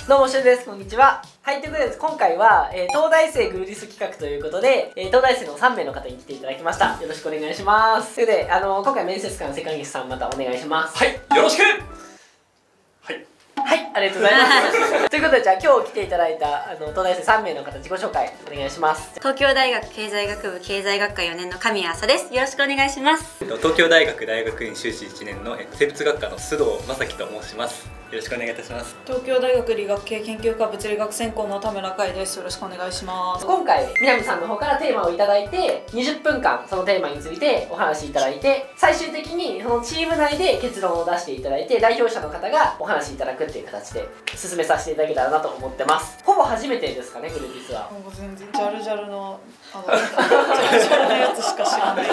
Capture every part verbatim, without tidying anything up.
どうもしゅんです。こんにちは。はい、ということで今回は、えー、東大生グルディス企画ということで、えー、東大生のさんめいの方に来ていただきました。よろしくお願いします。ということで、あのー、今回面接官セカンギスさんまたお願いします。 はい、よろしく。はいはい、ありがとうございますということで、じゃあ今日来ていただいたあの東大生さんめいの方、自己紹介お願いします。 東京大学経済学部経済学科よねんの神谷麻です。よろしくお願いします。 東京大学大学院修士いちねんの生物学科の須藤正樹と申します。よろしくお願いいたします。 東京大学理学系研究科物理学専攻の田村海です。よろしくお願いします。 今回南さんの方からテーマをいただいてにじゅっぷんかんそのテーマについてお話しいただいて、最終的にそのチーム内で結論を出していただいて、代表者の方がお話しいただくっていう形で進めさせていただけたらなと思ってます。ほぼ初めてですかね、グルディスは。 もう全然ジャルジャルのあのジャルジャルのやつしか知らない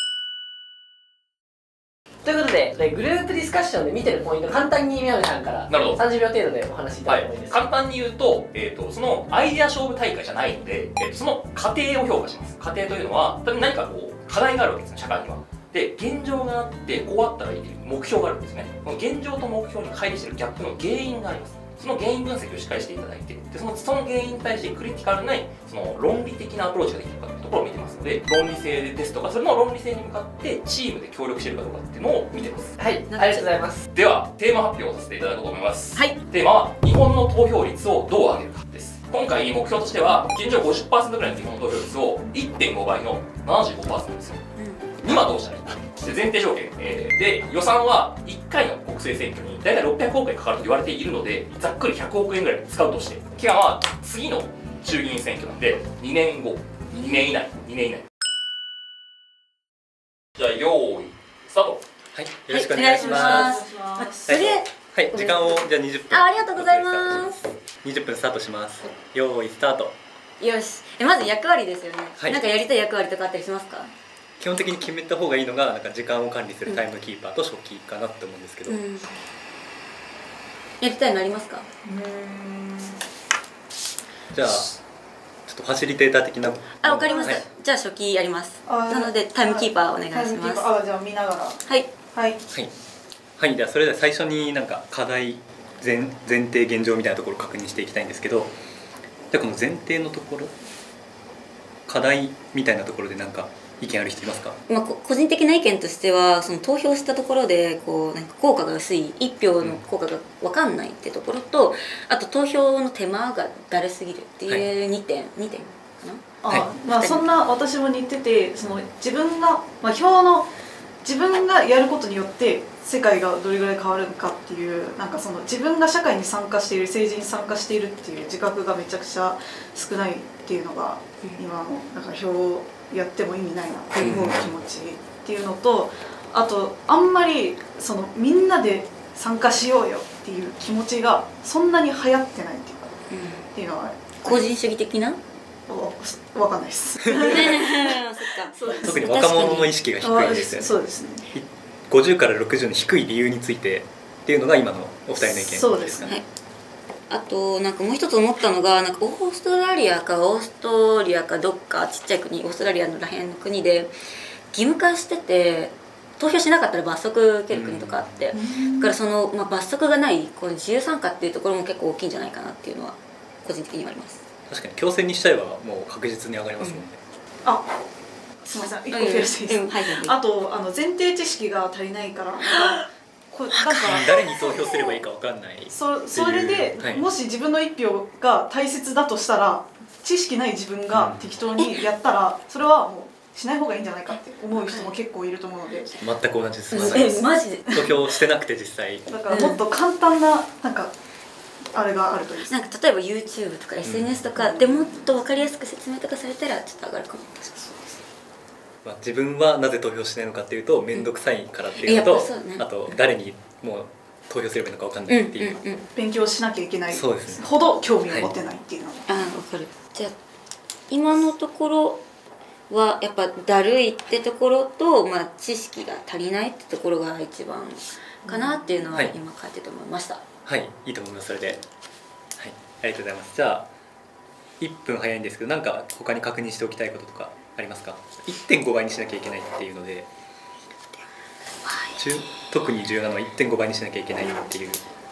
ということで、グループディスカッションで見てるポイント、簡単に南さんからさんじゅうびょう程度でお話しいただいてもいいですか。 はい、簡単に言うと、えーと、そのアイデア勝負大会じゃないので、えーと、その過程を評価します。過程というのは、何かこう、課題があるわけですね、社会には。で、現状があって、こうあったらいいという目標があるんですね。この現状と目標に乖離しているギャップの原因があります。その原因分析をしっかりしていただいて、でそのその原因に対してクリティカルなその論理的なアプローチができるかというところを見てますので、論理性ですとか、それの論理性に向かってチームで協力しているかどうかっていうのを見てます。 はい、ありがとうございます。 では、テーマ発表をさせていただこうと思います。 はい。 テーマは、日本の投票率をどう上げるかです。今回、目標としては、現状 ごじゅっパーセント ぐらいの日本の投票率を いってんごばいの ななじゅうごパーセント ですよ。うん、今どうしたらいいか。で前提条件、えー、で予算はいっかいの国政選挙に大体ろっぴゃくおくえんかかると言われているので、ざっくりひゃくおくえんぐらい使うとして、期間は次の衆議院選挙なんでにねんご、にねん以内、にねん以内。じゃあ用意スタート。 はい、よろしくお願いします。 はい、それはい、時間をじゃあにじゅっぷん。 あ、ありがとうございます。 にじゅっぷんスタートします。用意スタート。 よし。え、まず役割ですよね。 はい、 なんかやりたい役割とかあったりしますか？ 基本的に決めた方がいいのがなんか時間を管理するタイムキーパーと書記かなって思うんですけど、うん、 やりたいのありますか？ うんじゃあちょっとファシリテーター的な。 あ、わかりました、はい、じゃあ書記やります。なのでタイムキーパーお願いします。 あ、じゃあ見ながら。はいはいはいはい。じゃあそれでは最初になんか課題前前提現状みたいなところを確認していきたいんですけど、じゃあこの前提のところ課題みたいなところでなんか意見ある人いますか？ まあ、個人的な意見としては、その投票したところでこうなんか効果が薄い、いち票の効果が分かんないってところと、あと投票の手間がだるすぎるっていうにてん、はい、にてんかな。 あ、はい、まあそんな私も似てて、その自分が、まあ、票の自分がやることによって世界がどれぐらい変わるかっていう、なんかその自分が社会に参加している、政治に参加しているっていう自覚がめちゃくちゃ少ないっていうのが、今のなんか票をやっても意味ないなって思う気持ちっていうのと、あとあんまりそのみんなで参加しようよっていう気持ちがそんなに流行ってないっていうか、うん、っていうのは個人主義的なわかんないです特に若者の意識が低いですよね。 そうですね。 ごじゅうからろくじゅうの低い理由についてっていうのが今のお二人の意見ですかね。 そうですね、はい。 あとなんかもう一つ思ったのが、なんかオーストラリアかオーストリアかどっかちっちゃい国、オーストラリアのらへんの国で義務化してて、投票しなかったら罰則受ける国とかあって、うん、だからその、まあ、罰則がないこの自由参加っていうところも結構大きいんじゃないかなっていうのは個人的にはあります。 確かに強制にしちゃえばもう確実に上がりますもんね。 うん、あ、すみません、一個増やしていいですか？あとあの前提知識が足りないから。こなんか誰に投票すればいいか分かんない。 そそれで、はい、もし自分の一票が大切だとしたら、知識ない自分が適当にやったら、それはもうしない方がいいんじゃないかって思う人も結構いると思うので。 全く同じです。 え、マジで投票してなくて実際。 だからもっと簡単ななんかあれがあるといいです。 なんか例えば YouTube とか エスエヌエス とかでもっと分かりやすく説明とかされたらちょっと上がるかも。 まあ、自分はなぜ投票しないのかっていうと面倒くさいからっていうのと、うんね、あと誰にもう投票すればいいのか分かんないっていう、うんうんうん、 勉強しなきゃいけないそうです、ね、 ほど興味を持ってないっていうのが、 はい、ああ分かる。じゃあ今のところはやっぱだるいってところと、まあ、知識が足りないってところが一番かなっていうのは今書いてて思いました。 はい、はい、いいと思います。それで、はい、ありがとうございます。じゃあいっぷん早いんですけど、なんか他に確認しておきたいこととかありますか？ いってんご 倍にしなきゃいけないっていうので、特に重要なのは いってんご 倍にしなきゃいけないっていう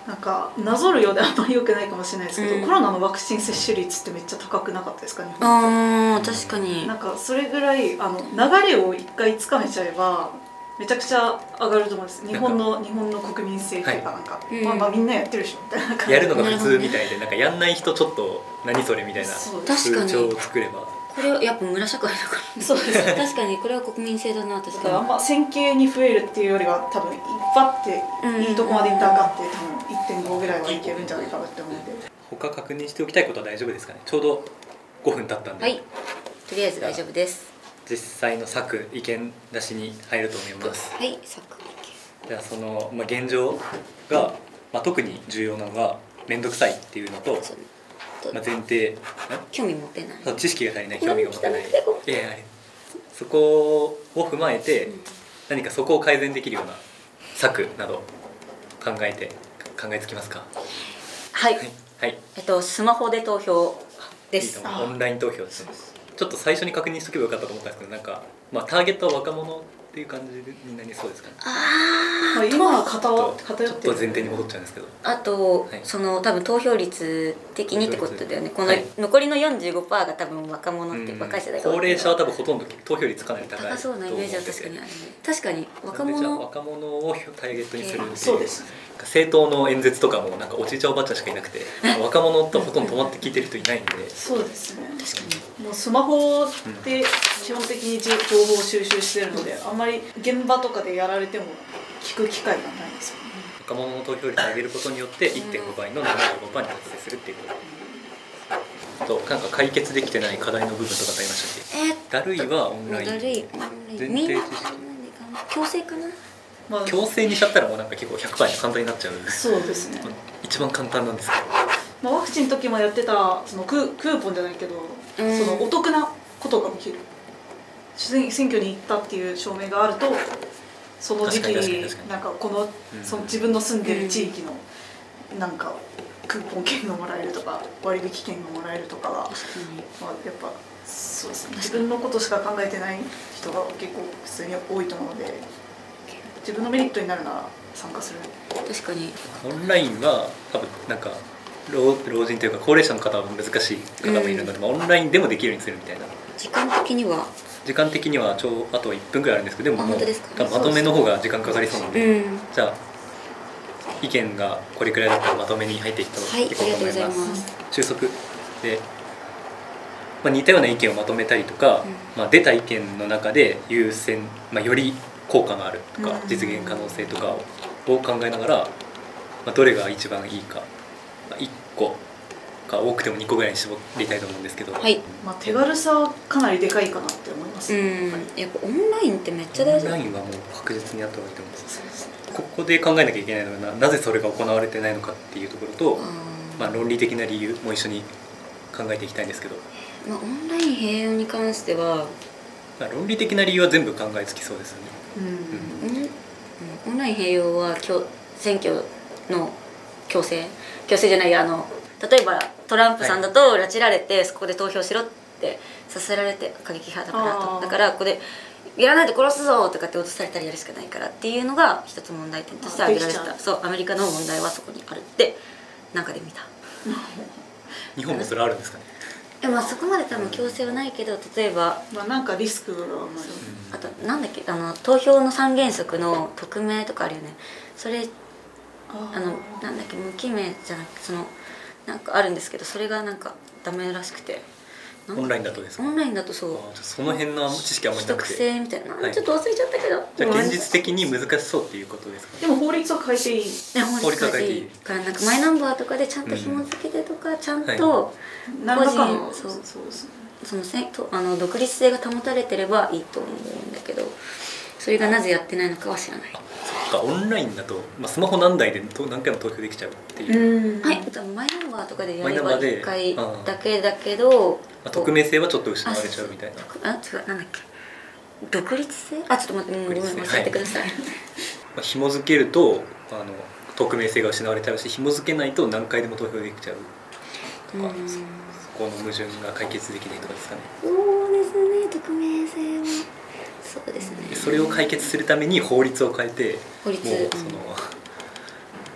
なんかなぞるようであんまり良くないかもしれないですけど、 うんコロナのワクチン接種率ってめっちゃ高くなかったですかね。 あー確かに。 なんかそれぐらいあの流れを一回つかめちゃえばめちゃくちゃ上がると思うんです。日本の日本の国民性っていうかなんか、 はいまあまあみんなやってるでしょみたいな感じ。 やるのが普通みたいで、なんかやんない人ちょっと何それみたいなそうです確かに風潮を作れば。 これはやっぱ村社会だからそうですね。 確かにこれは国民性だな。確だからあかんま線形に増えるっていうよりは多分いっぱってうんいいとこまでいったらかって多分 いってんご ぐらいはいけるんじゃないかなって思うんで。 他確認しておきたいことは大丈夫ですかね。ちょうどごふん経ったんで、 に。はい。とりあえず大丈夫です。 実際の策意見出しに入ると思います。 はい。作じゃあその、まあ、現状が、まあ、特に重要なのが面倒くさいっていうのと、 そうまあ、前提興味持てない。 ん知識が足りない興味が持てないうん汚くてごめんいやいやそこを踏まえて、 うん何かそこを改善できるような策など考えて考えつきますか。 はい。 はい、はい、 えっとスマホで投票ですいいと。思うオンライン投票ですね。ちょっと最初に確認しとけばよかったと思ったんですけど、なんか、まあ、ターゲットは若者っていう感じになりそうですかね。 あまあ、今はちょ偏っとちょ偏っるってと前提に戻っちゃうんですけど、 あと、 はいその多分投票率的にってことだよね。このはい残りの よんじゅうごパーセント が多分若者っていう若い世代が多い高齢者は多分ほとんど投票率かなり高い高そうなイメージは確かにあるね。確かに若じゃあ者若者をターゲットにするっていそうですね。 政党の演説とかもなんかおじいちゃんおばあちゃんしかいなくて若者とほとんど止まって聞いてる人いないんで、 そうですね。 確かにもうスマホって基本的に情報を収集してるので、あんまり現場とかでやられても聞く機会がないですよね。 若者の投票率を上げることによって いってんご 倍の ななじゅうごパーセント に達成するっていうことと、なんか解決できてない課題の部分とかってありましたっえー、 け。だるいはオンラインだるいオンライ前ンみんな提知識強制かな。 まあ、 強制にしちゃったらもうなんか結構ひゃくパーセント簡単になっちゃう。 そうですね。 一番簡単なんですけど、 まあ、ワクチンの時もやってたそのククーポンじゃないけど、 うんそのお得なことができる。選選挙に行ったっていう証明があると、その時期確かに確かにに確かになんかこの、 うんその自分の住んでる地域のなんかクーポン券がもらえるとか割引券がもらえるとかは、 確かにまあ、やっぱそうですね。自分のことしか考えてない人が結構普通に多いと思うので、自分のメリットになるなら参加する。 確かにオンラインは多分なんか老老人というか高齢者の方は難しい方もいるので、まあ、オンラインでもできるようにするみたいな。 時間的には時間的にはちょうあといっぷんぐらいあるんですけど、でもあもう本当ですか多分まとめの方が時間かかりそうなので、 うんじゃあ意見がこれくらいだったらまとめに入っていったはい、ありがとうございます。 ます。 収束で、まあ、似たような意見をまとめたりとか、 うんまあ、出た意見の中で優先、まあ、より効果があるとか、 うん実現可能性とかを考えながら、まあ、どれが一番いいか、まあ、いっこか多くてもにこぐらいに絞りたいと思うんですけど、 はい。 まあ、手軽さはかなりでかいかなって思います。 うん、やっぱオンラインってめっちゃオ大事。 ンラインはもう確実にやった方がいいと思います。 そうですね。 ここで考えなきゃいけないのがななぜそれが行われてないのかっていうところと、まあ、論理的な理由も一緒に考えていきたいんですけど、 まあオンライン併用に関しては、 まあ、論理的な理由は全部考えつきそうですよね。 うん。 うんうんオンライン併用はきょ選挙の強制強制じゃないあの例えばトランプさんだと拉致られてそこで投票しろってさせられて過激派だからあーだからここでやらないと殺すぞとかって脅されたらやるしかないからっていうのが一つ問題点として挙げられてあできちた。そうアメリカの問題はそこにあるってなんかで見た。 日本もそれあるんですかね。 でもそこまで多分強制はないけど例えばまあ、なんかリスクがある。 あとなんだっけあの投票の三原則の匿名とかあるよね。それああのなんだっけ無記名じゃなくてそのなんかあるんですけどそれがなんかダメらしくてなんかオンラインだとですか。 オンラインだとそうあーじゃあその辺の知識あんまりなく秘匿て、 性みたいな、 はいちょっと忘れちゃったけどじゃあ現実的的に難しそうっていうことですかね。 でも法律は変えていい。 法律変えていいからなんかマイナンバーとかでちゃんと紐付けてとか、ちゃんと何らかの個人そうそうですね。 そのせとあの独立性が保たれてればいいと思うんだけどそれがなぜやってないのかは知らない。 そっかオンラインだと、まあ、スマホ何台でと何回も投票できちゃうっていう、 うん。 はい、でもマイナンバーとかでやればマイナンバーでいっかいだけだけど、 まあ、匿名性はちょっと失われちゃうみたいな。 あ違うなんだっけ独立性あちょっと待って、うん、ごめん独立性教えてください、 まあ、紐付けるとあの匿名性が失われちゃうし、紐付けないと何回でも投票できちゃうとか、 うんそこの矛盾が解決できないとかですかね。 そうですね匿名性はそうですねでそれを解決するために法律を変えて、 法律もうその、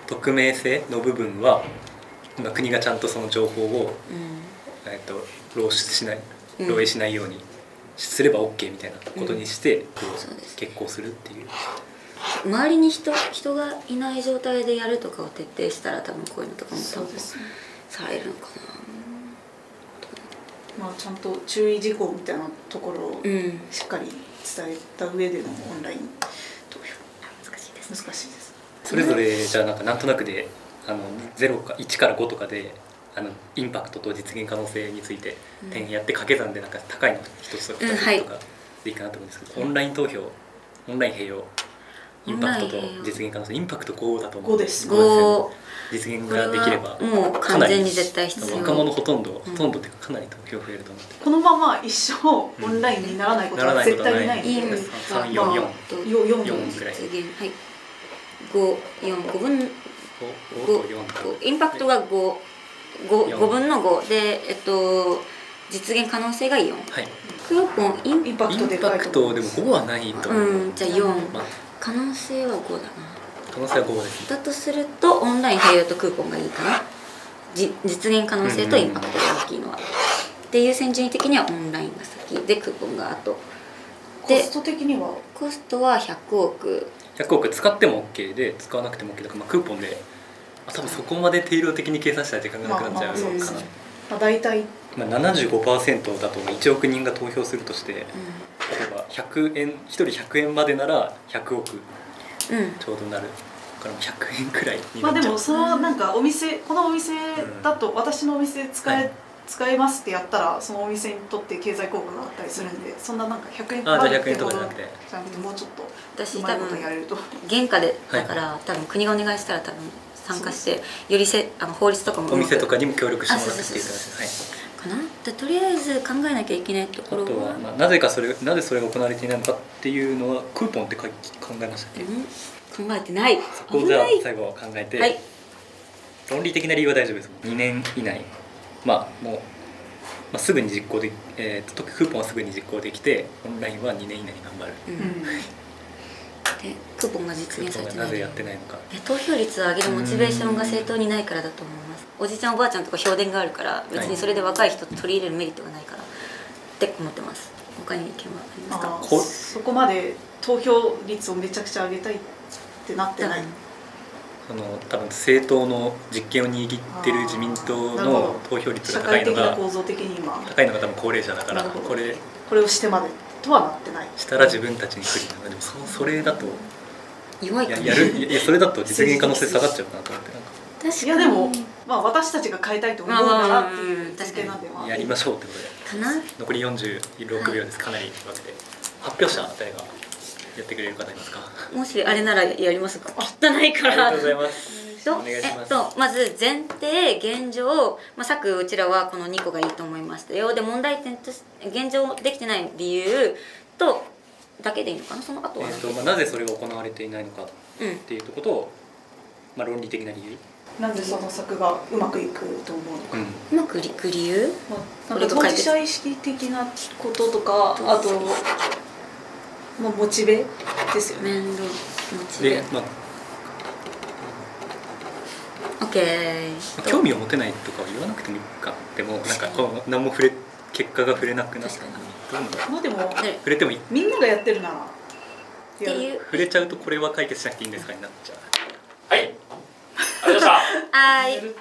匿名性の部分はまあ国がちゃんとその情報を、 うんえっと漏出しないうん漏洩しないようにすれば OK みたいなことにして、こうそうです決行するっていう。 周りに人人がいない状態でやるとかを徹底したら多分こういうのとかも多分そうですね。 されるのかまあちゃんと注意事項みたいなところをな。うんしっかり伝えた上でのオンライン投票難しいです難しいです。 それぞれじゃあなんかなんとなくであのゼロかいちからごとかであのインパクトと実現可能性について点やって掛け算でなんか高いのひとつとかふたつとかでいいかなと思うんですけど、オンライン投票オンライン併用インパクトと実現可能性インパクトごだと思うんごですご実現ができればもう完全に絶対必要。 若者ほとんどほうんとんどっていうかかなり投票増えると思ってこのまま一生オンラインにならないことならは絶ないことはない対にないので、 いいんさんよんよんとよよんよんぐらい実現はい五四五分ごとよんとインパクトが五五よん五分の五でえっと実現可能性が四。 はいクーポンインインパクイントでかいパクトでもと思います。 ごはないと思う、 うんじゃあ四。 まあ、 可能性は五だな。 可能性はごですねだとするとオンライン併用とクーポンがいいかな。じ実現可能性とインパクトが大きいのは。っていう先順位的にはオンラインが先でクーポンが後。でコスト的にはコストはひゃくおく。 ひゃくおく使っても OK で使わなくても OK だから、まあ、クーポンで、まあ、多分そこまで定量的に計算したら時間がなくなっちゃうかな、 まあまあそうですねまあ大体まあ、ななじゅうごパーセント だといちおく人が投票するとして例えばひゃくえんひとりひゃくえんまでならひゃくおくうん。うん。 ちょうどなるだからひゃくえんくらいになっちゃう、 まあでもそのなんかお店このお店だと私のお店で使え、 はい使えますってやったらそのお店にとって経済効果があったりするんで、そんななんかひゃくえんあじゃあひゃくえんってほどとかじゃなくてじゃなくてもうちょっと私多うまいこと分やれると原価でだから、多分国がお願いしたら多分参加してよりせあの法律とかもうまくお店とかにも協力してもらってっていうあそう形です、はい、 かな。でとりあえず考えなきゃいけないところあとは、 は、 まあ、なぜかそれなぜそれが行われていないのかっていうのはクーポンって書い考えましたっけ、 うん、考えてない。 そこをじゃあ危ない最後は考えて、 はい。 論理的な理由は大丈夫ですにねん以内まあもう、まあ、すぐに実行で、えー、とクーポンはすぐに実行できてオンラインはにねん以内に頑張るうんうんでクーポンが実クー現されてない。 ポンがなぜやってないのかいや投票率を上げるモチベーションが正当にないからだと思います。おじいちゃんおばあちゃんとか評伝があるから別にそれで若い人取り入れるメリットがないからって思ってます。他に意見はありますか？ まあこそこまで投票率をめちゃくちゃ上げたいってなってない。 その多分政党の実権を握ってる自民党の投票率社が高い会的なのが構造的に今高いのが多分高齢者だからなるほどこれこれをしてまでとはなってない。 したら自分たちに不利なのでもそそれだと弱いかな。 ややるいやそれだと実現可能性下がっちゃうかなと思ってなんか確かに。 いやでもまあ私たちが変えたいと思うからっていう前提なんでまあやりましょうってことでかな。 残りよんじゅうろくびょうですかなりわけで発表者誰がやってくれる方いますかもしあれならやりますか。汚いから。 ありがとうございますとお願いしますえっと、まず前提現状、まあ、昨うちらはこのにこがいいと思いましたよで問題点とし現状できてない理由とだけでいいのかなその後は、 えーとまあ、なぜそれが行われていないのかっうんていうとことを、まあ、論理的な理由、 なんでその策がうまくいくと思うのか、 うん、 うまくいく理由まあ、なんか当事者意識的なこととかあと、まあ、モチベですよね。 面倒モチベで、まあ、 OK 興味を持てないとかは言わなくてもいいかでもなんかこう何も触れ結果が触れなくなった確かにどうなんだろうまあでもで触れてもいいみんながやってるならっていう触れちゃうとこれは解決しなくていいんですかになっちゃうはいありがとうございましたはいやると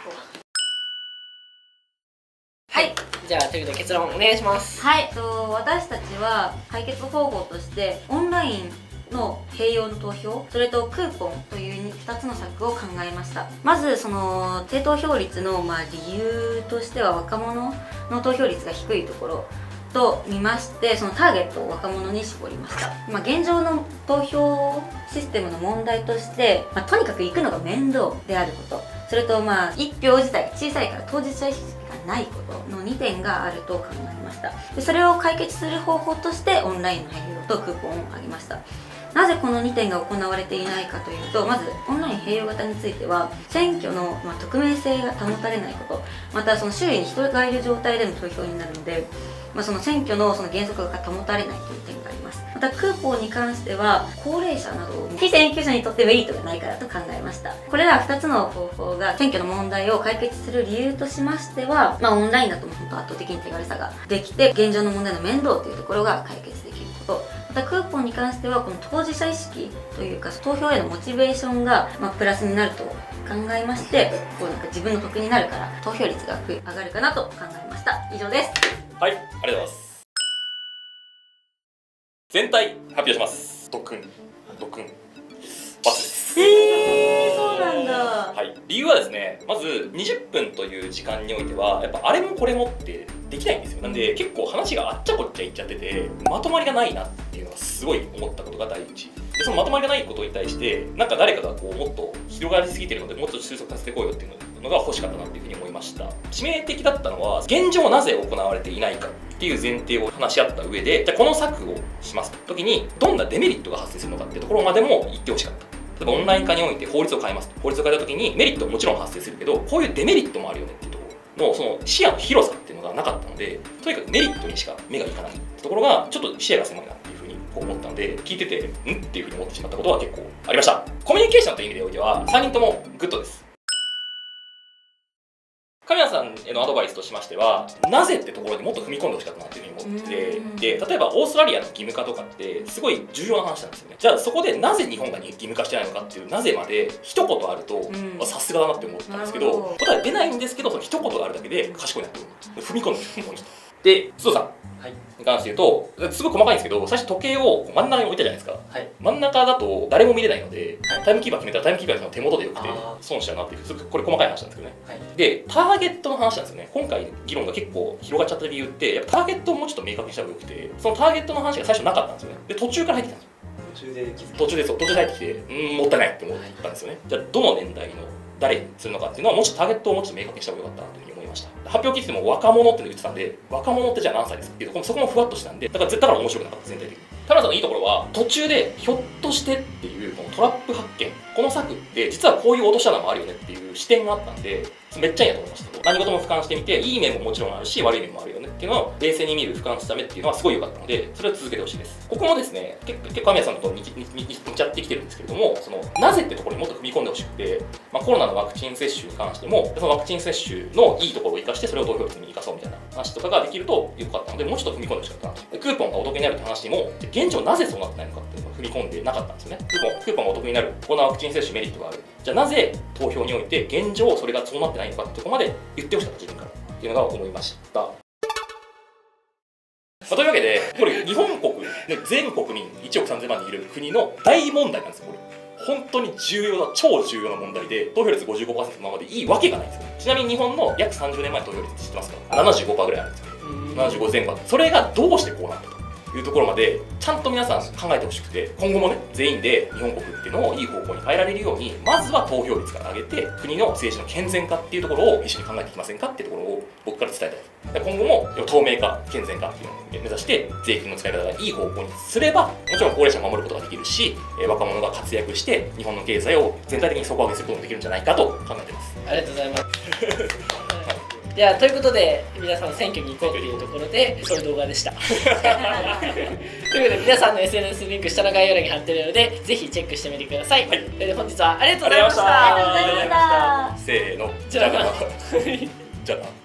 はいじゃあということで結論お願いします。 はいと私たちは解決方法としてオンラインの併用の投票それとクーポンというふたつの策を考えました。まずその低投票率のまあ理由としては若者の投票率が低いところと見ましてそのターゲットを若者に絞りました、まあ、現状の投票システムの問題として、まあ、とにかく行くのが面倒であることそれとまあいち票自体が小さいから当事者意識がないことのにてんがあると考えました。でそれを解決する方法としてオンラインの併用とクーポンを挙げました。 なぜこのにてんが行われていないかというと、まずオンライン併用型については選挙の、まあ、匿名性が保たれないこと、またその周囲に人がいる状態での投票になるので、まあ、その選挙のその原則が保たれないという点があります。またクーポンに関しては高齢者など非選挙者にとってメリットがないからと考えました。これらふたつの方法が選挙の問題を解決する理由としましては、まあ、オンラインだとも本当圧倒的に手軽さができて、現状の問題の面倒というところが解決できること、またクーポンに関してはこの当事者意識というか投票へのモチベーションが、まあ、プラスになると考えまして、こうなんか自分の得になるから投票率が上がるかなと考えました。以上です。 はい、ありがとうございます。全体発表します。ドクンドクンバツです。 えー、そうなんだ。 はい、理由はですね、まずにじゅっぷんという時間においてはやっぱあれもこれもってできないんですよ。なんで結構話があっちゃこっちゃいっちゃってて、まとまりがないなっていうのはすごい思ったことが第一で、そのまとまりがないことに対してなんか誰かがこうもっと広がりすぎてるのでもっと収束させていこうよっていうのが欲しかったなっていうふうに思いました。致命的だったのは現状なぜ行われていないかっていう前提を話し合った上で、じゃあこの策をしますと時にどんなデメリットが発生するのかっていうところまでも言ってほしかった。例えばオンライン化において法律を変えますと、法律を変えた時にメリットももちろん発生するけど、こういうデメリットもあるよねっていうところのその視野の広さっていうのがなかったので、とにかくメリットにしか目がいかないってところがちょっと視野が狭いなっていうふうにこう思ったので、聞いててんっていうふうに思ってしまったことは結構ありました。コミュニケーションという意味でおいてはさんにんともグッドです。神谷さんへのアドバイスとしましては、なぜってところにもっと踏み込んでほしかったなっていうふうに思ってて、で例えばオーストラリアの義務化とかってすごい重要な話なんですよね。じゃあそこでなぜ日本が義務化してないのかっていうなぜまで一言あるとさすがだなって思ったんですけど、答え出ないんですけど、その一言があるだけで賢いなって思う。踏み込んでると思うんです。で、須藤さんに関して言うと、すごい細かいんですけど、最初時計を真ん中に置いたじゃないですか。はい、真ん中だと誰も見れないので、はい、タイムキーパー決めたらタイムキーパーの手元でよくて損しちゃうなっていう、これ細かい話なんですけどね。はい、で、ターゲットの話なんですよね。今回議論が結構広がっちゃった理由って、やっぱターゲットをもうちょっと明確にした方がよくて、そのターゲットの話が最初なかったんですよね。で、途中から入ってきたんですよ。途中で気づいた。途中でそう、途中で入ってきて、うん、もったいないって思ったんですよね。じゃあ、どの年代の誰にするのかっていうのは、もうちょっとターゲットをもうちょっと明確にした方がよかったなというふうに思いました。発表聞いても若者って言ってたんで、若者ってじゃあ何歳ですかっていうところもそこもふわっとしたんで、だから絶対から面白くなかった、全体的に。田村さんのいいところは途中でひょっとしてっていうこのトラップ発見、この策って実はこういう落とし穴もあるよねっていう視点があったんで、めっちゃいいなと思いました。何事も俯瞰してみて、いい面ももちろんあるし悪い面もあるよねっていうのを冷静に見る俯瞰するためっていうのはすごい良かったので、それを続けてほしいです。ここもですね、結構神谷さんと似ちゃってきてるんですけれども、そのなぜってところにもっと踏み込んでほしくて、まあ、コロナのワクチン接種に関してもそのワクチン接種のいいところを生かしてそれを投票率に生かそうみたいな話とかができると良かったので、もうちょっと踏み込んでほしかったなと。クーポンがお得になるって話にも現状なぜそうなってないのかっていうのを踏み込んでなかったんですよね。クーポン、クーポンがお得になる、こんなワクチン接種メリットがある、じゃあなぜ投票において現状それがそうなってないのかってところまで言ってほしかった、自分からっていうのが思いました。というわけで、これ日本国、全国民いちおくさんぜんまん人いる国の大問題なんですよ。これ本当に重要な、超重要な問題で、投票率 ごじゅうごパーセント のままでいいわけがないんですよ。ちなみに日本の約さんじゅうねんまえの投票率知ってますか？ ななじゅうごパーセント ぐらいあるんですよ。ななじゅうごぜん後。それがどうしてこうなったというところまでちゃんと皆さん考えてほしくて、今後もね、全員で日本国っていうのをいい方向に変えられるように、まずは投票率から上げて国の政治の健全化っていうところを一緒に考えていきませんかっていうところを僕から伝えたい。今後も透明化、健全化っていうのを目指して税金の使い方がいい方向にすれば、もちろん高齢者を守ることができるし、若者が活躍して日本の経済を全体的に底上げすることもできるんじゃないかと考えています。 ありがとうございますじゃあということで皆さん選挙に行こうっていうところでそういう動画でしたということで皆さんの エスエヌエス リンク下の概要欄に貼ってるのでぜひチェックしてみてください。はい、それで本日はありがとうございました。 ありがとうございました。 せーの、じゃあなじゃあな